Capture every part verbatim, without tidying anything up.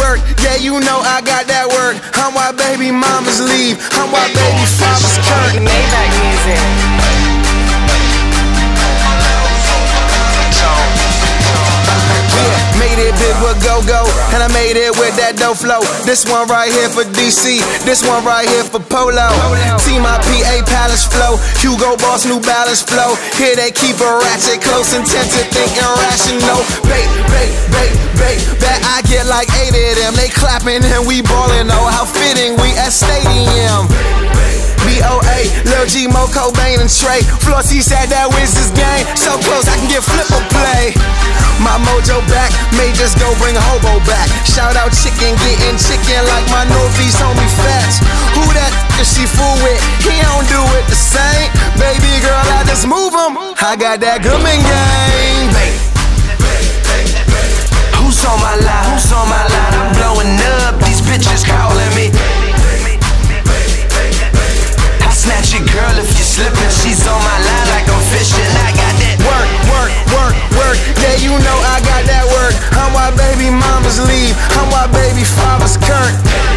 work, yeah, you know I got that work. I'm why baby mamas leave, I'm why baby fathers curse. Maybach music. Yeah, made it big with go-go, and I made it with that dough flow. This one right here for D C, this one right here for Polo. See my P A Palace flow, Hugo Boss New Balance flow. Here they keep a ratchet close, intent to think irrational. Bait, bait, bait, bait, bet I get like eight of them. They clapping and we ballin', oh how fitting, we at Stadium. B O A, Lil G, Mo, Cobain, and Trey. Flossy said that was his game, so close I can get flipper play. My mojo back, may just go bring a hobo back. Shout out chicken, getting chicken like my Northeast homie Fats. Who that is she fool with? He don't do it the same. Baby girl, I just move him. I got that Goodman game. Who's on my line? Who's on my line? I'm blowing up, these bitches calling me. I snatch your girl if you're slipping. She's on my line like I'm fishing. I got that work, work, work, work. Yeah, you know I got that work. I'm why baby mamas leave, I'm why baby fathers curse.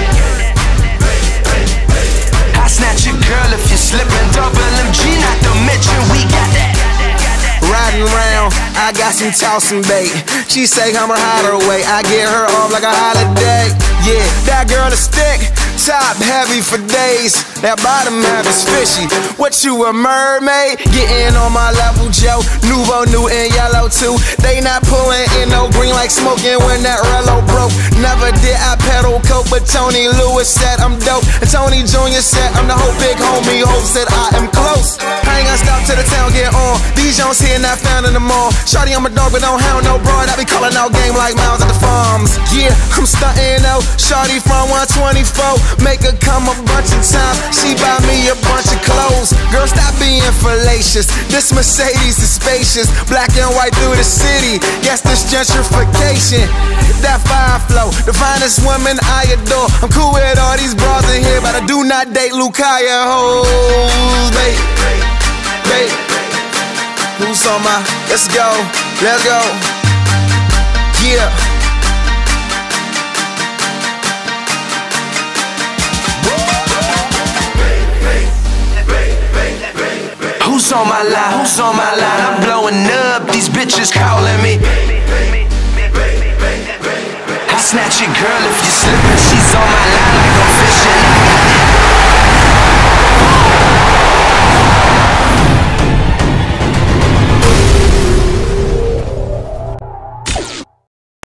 I snatch your girl if you're slipping. Double M G, not to mention we got that. Riding around, I got some tossing bait. She say I'm her hider away, I get her off like a holiday. Yeah, that girl is thick, top heavy for days. That bottom half is fishy. What you a mermaid? Getting on my level, Joe. Nouveau, new and yellow too. They not pulling in no green like smoking when that Rello broke. Never did I pedal coke, but Tony Lewis said I'm dope. And Tony Junior said I'm the whole big homie. Hope said I am close. I ain't gonna stop till the town get on. These Jones here not found in the mall. Shawty, I'm a dog, but don't hound no broad. I be calling out game like miles at the farms. Yeah, I'm stunting though. Shawty from one twenty-four. Make her come a bunch of times. She buy me a bunch of clothes. Girl, stop being fallacious. This Mercedes is spacious. Black and white through the city. Yes, this gentrification. That fire flow. The finest woman I adore. I'm cool with all these bras in here, but I do not date Lucaya hoes. Babe, babe. Who's on my? Let's go. Let's go. Yeah. Who's on my line? Who's on my line? I'm blowing up, these bitches calling me. I snatch your girl if you're slipping, she's on